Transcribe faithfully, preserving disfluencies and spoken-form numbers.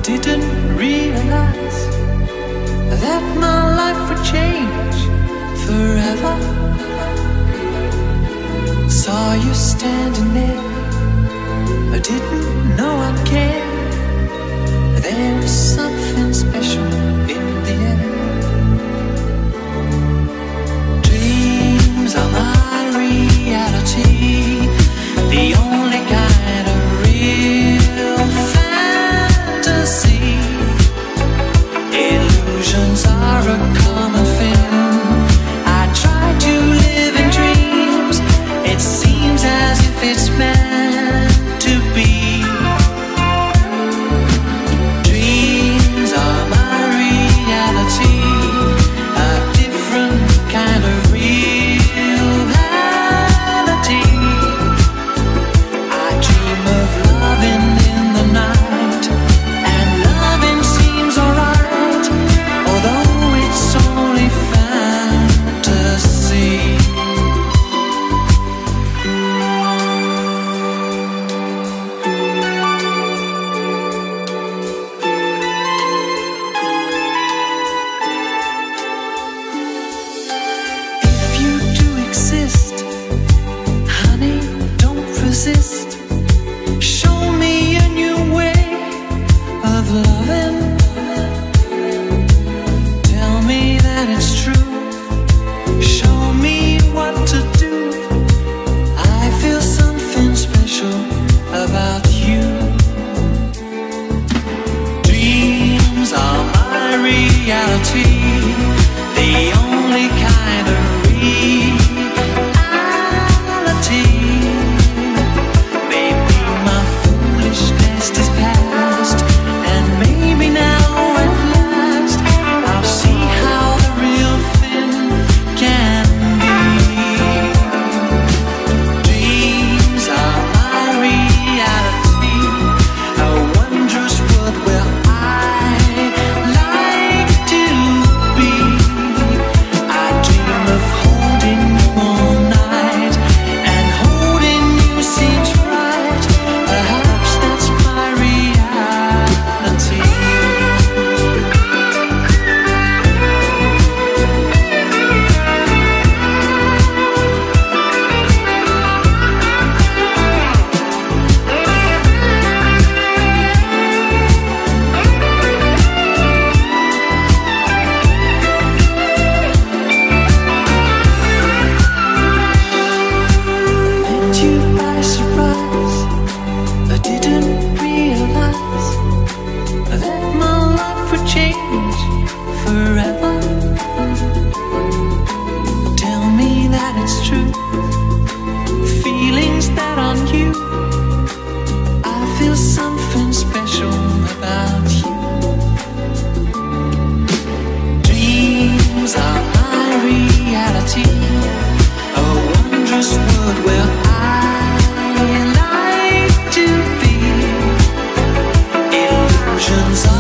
didn't realize that my life would change forever. Saw you standing there, I didn't know I'd care. There was something special in the air. Dreams are my reality, the only kind of real fantasy. Illusions are a common thing. I try to live in dreams. It seems as if it's meant to be. Dreams are my reality, a different kind of reality. I dream of loving in the night, and loving seems alright, although it's only fantasy. If you do exist, honey, don't resist. Show me a new way of loving. Tell me that it's true. Show me what to do. I feel something special about you. Dreams are my reality, the only kind of reality. Maybe my foolishness is past, and maybe now at last I'll see how the real thing can be. Dreams are my reality, a wondrous world where I like to be. I dream of holding you all night, and holding you seems right. Perhaps that's my reality. Met you by surprise, I didn't realize that my life would change forever. Tell me that it's true. Feelings that on you, I feel something special about you. Dreams are my reality, a wondrous world where I like to be. Illusions are